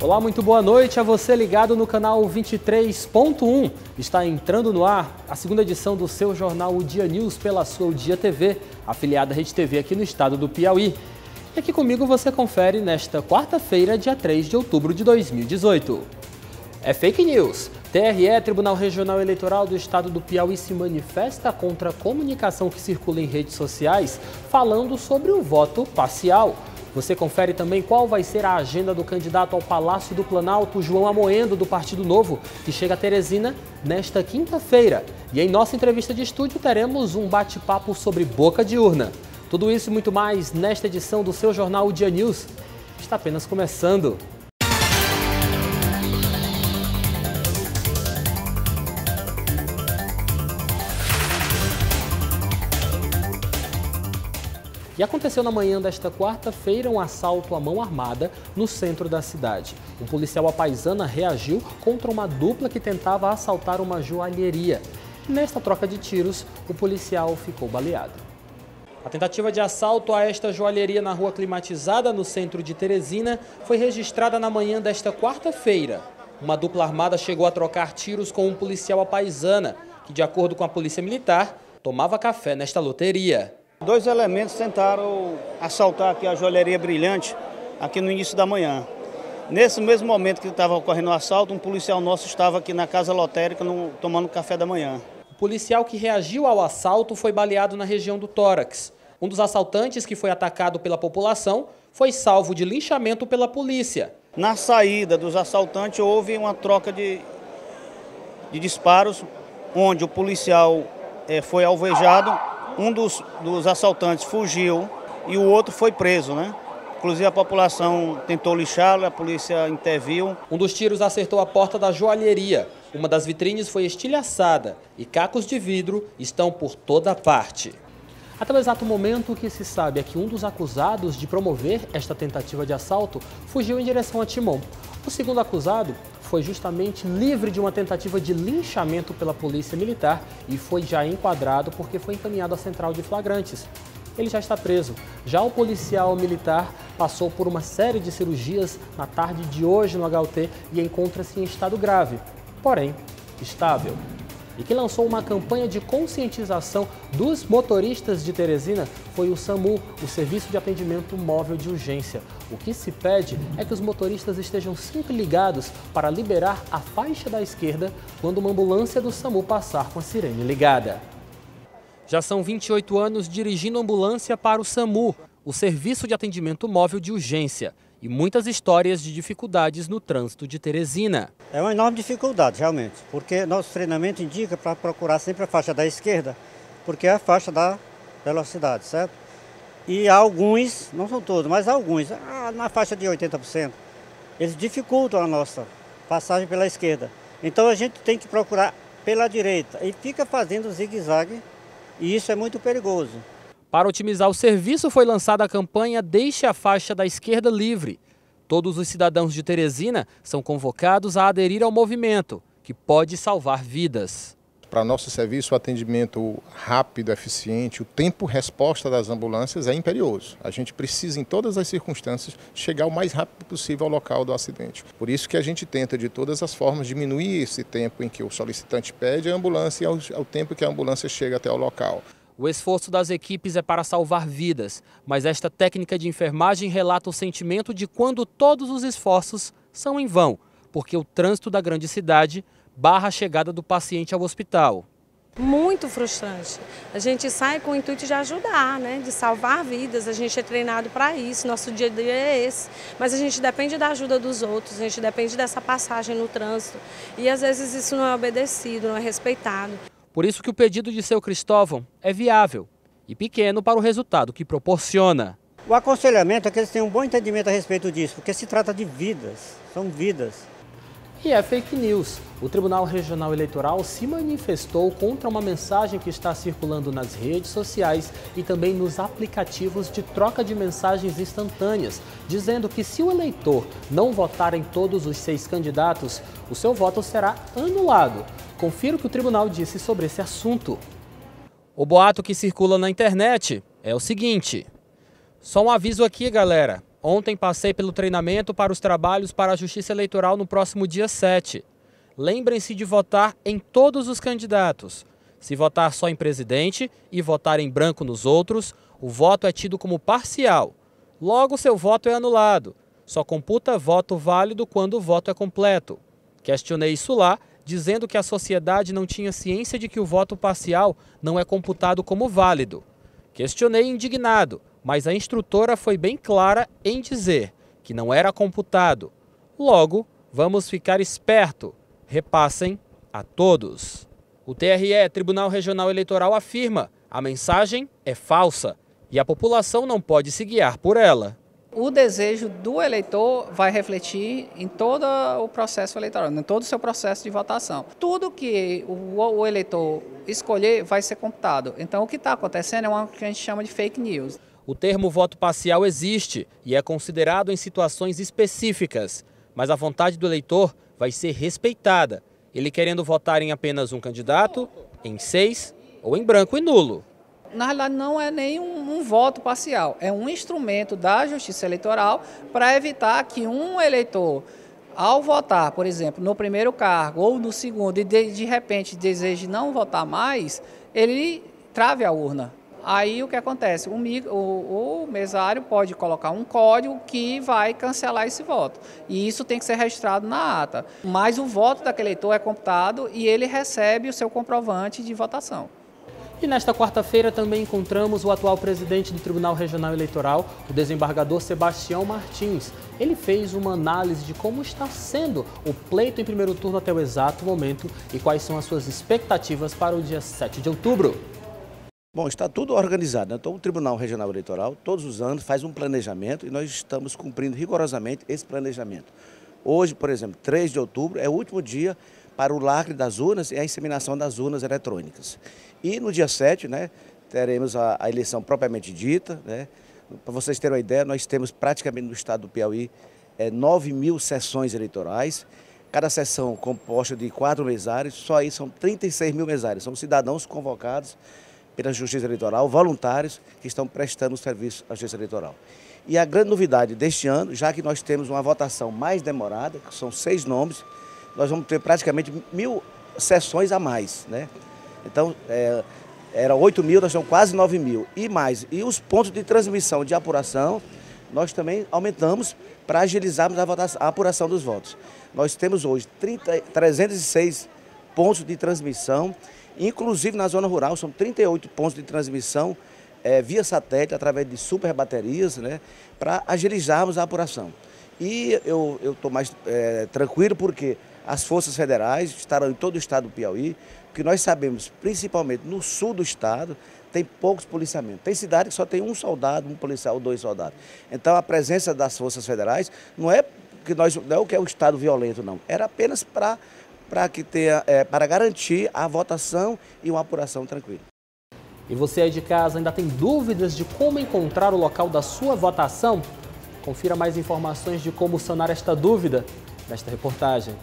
Olá, muito boa noite a você ligado no canal 23.1. Está entrando no ar a segunda edição do seu jornal O Dia News pela sua O Dia TV, afiliada à Rede TV aqui no estado do Piauí. E aqui comigo você confere nesta quarta-feira, dia 3 de outubro de 2018. É fake news. TRE, Tribunal Regional Eleitoral do Estado do Piauí, se manifesta contra a comunicação que circula em redes sociais falando sobre o voto parcial. Você confere também qual vai ser a agenda do candidato ao Palácio do Planalto, João Amoedo, do Partido Novo, que chega a Teresina nesta quinta-feira. E em nossa entrevista de estúdio teremos um bate-papo sobre boca de urna. Tudo isso e muito mais nesta edição do seu jornal O Dia News. Está apenas começando. E aconteceu na manhã desta quarta-feira um assalto à mão armada no centro da cidade. Um policial à paisana reagiu contra uma dupla que tentava assaltar uma joalheria. Nesta troca de tiros, o policial ficou baleado. A tentativa de assalto a esta joalheria na rua climatizada, no centro de Teresina, foi registrada na manhã desta quarta-feira. Uma dupla armada chegou a trocar tiros com um policial à paisana, que, de acordo com a polícia militar, tomava café nesta loteria. Dois elementos tentaram assaltar aqui a joalheria Brilhante, aqui no início da manhã. Nesse mesmo momento que estava ocorrendo o assalto, um policial nosso estava aqui na casa lotérica tomando café da manhã. O policial que reagiu ao assalto foi baleado na região do tórax. Um dos assaltantes, que foi atacado pela população, foi salvo de linchamento pela polícia. Na saída dos assaltantes houve uma troca de disparos, onde o policial foi alvejado. Um dos assaltantes fugiu e o outro foi preso, né? Inclusive a população tentou lixá-lo, a polícia interviu. Um dos tiros acertou a porta da joalheria. Uma das vitrines foi estilhaçada e cacos de vidro estão por toda parte. Até o exato momento, o que se sabe é que um dos acusados de promover esta tentativa de assalto fugiu em direção a Timon. O segundo acusado foi justamente livre de uma tentativa de linchamento pela polícia militar e foi já enquadrado porque foi encaminhado à central de flagrantes. Ele já está preso. Já o policial militar passou por uma série de cirurgias na tarde de hoje no HUT e encontra-se em estado grave, porém estável. E quem lançou uma campanha de conscientização dos motoristas de Teresina foi o SAMU, o Serviço de Atendimento Móvel de Urgência. O que se pede é que os motoristas estejam sempre ligados para liberar a faixa da esquerda quando uma ambulância do SAMU passar com a sirene ligada. Já são 28 anos dirigindo ambulância para o SAMU, o Serviço de Atendimento Móvel de Urgência, e muitas histórias de dificuldades no trânsito de Teresina. É uma enorme dificuldade, realmente, porque nosso treinamento indica para procurar sempre a faixa da esquerda, porque é a faixa da velocidade, certo? E há alguns, não são todos, mas há alguns, na faixa de 80%, eles dificultam a nossa passagem pela esquerda. Então a gente tem que procurar pela direita e fica fazendo zigue-zague, e isso é muito perigoso. Para otimizar o serviço, foi lançada a campanha Deixe a Faixa da Esquerda Livre. Todos os cidadãos de Teresina são convocados a aderir ao movimento, que pode salvar vidas. Para nosso serviço, o atendimento rápido, eficiente, o tempo-resposta das ambulâncias é imperioso. A gente precisa, em todas as circunstâncias, chegar o mais rápido possível ao local do acidente. Por isso que a gente tenta, de todas as formas, diminuir esse tempo em que o solicitante pede a ambulância ao tempo que a ambulância chega até o local. O esforço das equipes é para salvar vidas, mas esta técnica de enfermagem relata o sentimento de quando todos os esforços são em vão, porque o trânsito da grande cidade barra a chegada do paciente ao hospital. Muito frustrante. A gente sai com o intuito de ajudar, né? De salvar vidas, a gente é treinado para isso, nosso dia a dia é esse, mas a gente depende da ajuda dos outros, a gente depende dessa passagem no trânsito e às vezes isso não é obedecido, não é respeitado. Por isso que o pedido de seu Cristóvão é viável e pequeno para o resultado que proporciona. O aconselhamento é que eles tenham um bom entendimento a respeito disso, porque se trata de vidas, são vidas. E é fake news. O Tribunal Regional Eleitoral se manifestou contra uma mensagem que está circulando nas redes sociais e também nos aplicativos de troca de mensagens instantâneas, dizendo que se o eleitor não votar em todos os 6 candidatos, o seu voto será anulado. Confira o que o tribunal disse sobre esse assunto. O boato que circula na internet é o seguinte: só um aviso aqui, galera. Ontem passei pelo treinamento para os trabalhos para a Justiça Eleitoral no próximo dia 7. Lembrem-se de votar em todos os candidatos. Se votar só em presidente e votar em branco nos outros, o voto é tido como parcial. Logo, seu voto é anulado. Só computa voto válido quando o voto é completo. Questionei isso lá, dizendo que a sociedade não tinha ciência de que o voto parcial não é computado como válido. Questionei indignado, mas a instrutora foi bem clara em dizer que não era computado. Logo, vamos ficar esperto. Repassem a todos. O TRE, Tribunal Regional Eleitoral, afirma: a mensagem é falsa e a população não pode se guiar por ela. O desejo do eleitor vai refletir em todo o processo eleitoral, em todo o seu processo de votação. Tudo que o eleitor escolher vai ser computado. Então, o que está acontecendo é o que a gente chama de fake news. O termo voto parcial existe e é considerado em situações específicas, mas a vontade do eleitor vai ser respeitada, ele querendo votar em apenas um candidato, em 6 ou em branco e nulo. Na realidade, não é nem um voto parcial, é um instrumento da Justiça Eleitoral para evitar que um eleitor, ao votar, por exemplo, no primeiro cargo ou no segundo, e de repente deseje não votar mais, ele trave a urna. Aí o que acontece? O mesário pode colocar um código que vai cancelar esse voto. E isso tem que ser registrado na ata. Mas o voto daquele eleitor é computado e ele recebe o seu comprovante de votação. E nesta quarta-feira também encontramos o atual presidente do Tribunal Regional Eleitoral, o desembargador Sebastião Martins. Ele fez uma análise de como está sendo o pleito em primeiro turno até o exato momento e quais são as suas expectativas para o dia 7 de outubro. Bom, está tudo organizado, né? Então o Tribunal Regional Eleitoral, todos os anos, faz um planejamento e nós estamos cumprindo rigorosamente esse planejamento. Hoje, por exemplo, 3 de outubro é o último dia para o lacre das urnas e a inseminação das urnas eletrônicas. E no dia 7, né, teremos a eleição propriamente dita, né? Para vocês terem uma ideia, nós temos praticamente no estado do Piauí 9.000 sessões eleitorais, cada sessão composta de 4 mesários, só aí são 36.000 mesários, são cidadãos convocados pela Justiça Eleitoral, voluntários que estão prestando o serviço à Justiça Eleitoral. E a grande novidade deste ano, já que nós temos uma votação mais demorada, que são 6 nomes, nós vamos ter praticamente 1.000 sessões a mais, né? Então, era 8.000, nós estamos quase 9.000 e mais. E os pontos de transmissão de apuração, nós também aumentamos para agilizarmos a apuração dos votos. Nós temos hoje 306 pontos de transmissão, inclusive na zona rural, são 38 pontos de transmissão via satélite, através de super baterias, né, para agilizarmos a apuração. E eu estou mais tranquilo porque as forças federais estarão em todo o estado do Piauí, porque nós sabemos, principalmente no sul do estado, tem poucos policiamentos. Tem cidade que só tem um soldado, um policial, 2 soldados. Então a presença das forças federais não é o que é o estado violento, não. Era apenas para garantir a votação e uma apuração tranquila. E você aí de casa ainda tem dúvidas de como encontrar o local da sua votação? Confira mais informações de como sanar esta dúvida nesta reportagem.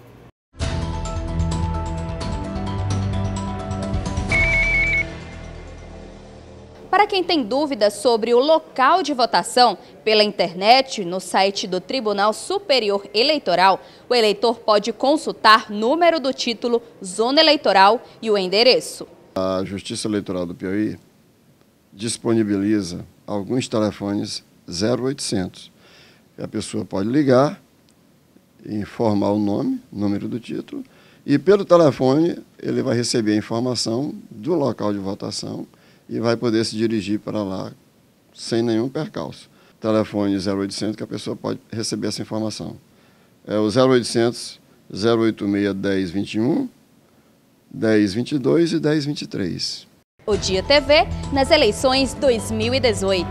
Para quem tem dúvidas sobre o local de votação, pela internet, no site do Tribunal Superior Eleitoral, o eleitor pode consultar número do título, zona eleitoral e o endereço. A Justiça Eleitoral do Piauí disponibiliza alguns telefones 0800. A pessoa pode ligar, informar o nome, número do título, e pelo telefone ele vai receber a informação do local de votação e vai poder se dirigir para lá sem nenhum percalço. Telefone 0800 que a pessoa pode receber essa informação. É o 0800 086 1021, 1022 e 1023. O Dia TV nas eleições 2018.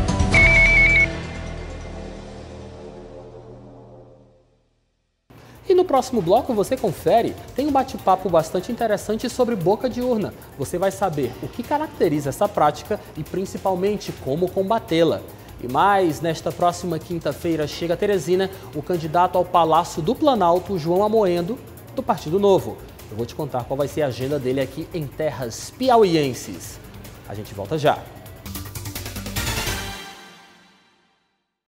E no próximo bloco você confere, tem um bate-papo bastante interessante sobre boca de urna. Você vai saber o que caracteriza essa prática e principalmente como combatê-la. E mais, nesta próxima quinta-feira chega a Teresina o candidato ao Palácio do Planalto, João Amoedo, do Partido Novo. Eu vou te contar qual vai ser a agenda dele aqui em terras piauienses. A gente volta já.